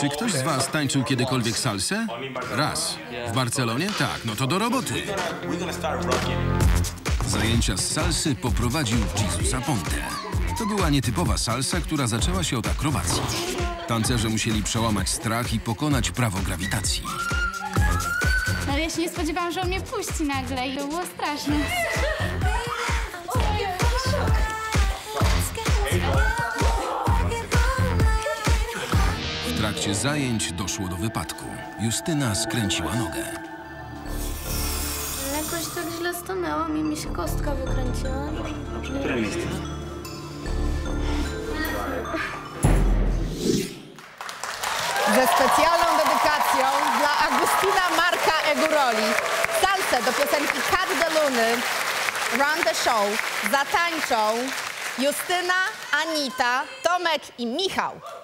Czy ktoś z was tańczył kiedykolwiek salsę? Raz. W Barcelonie? Tak, no to do roboty. Zajęcia z salsy poprowadził Jhesus Aponte. To była nietypowa salsa, która zaczęła się od akrobacji. Tancerze musieli przełamać strach i pokonać prawo grawitacji. No ja się nie spodziewałam, że on mnie puści nagle i to było straszne. W trakcie zajęć doszło do wypadku. Justyna skręciła nogę. Jakoś tak źle stanęłam i mi się kostka wykręciła. Które miejsce? Ze specjalną dedykacją dla Agustina Marka Eguroli salsę do piosenki Cat de Luny Run the Show zatańczą Justyna, Anita, Tomek i Michał.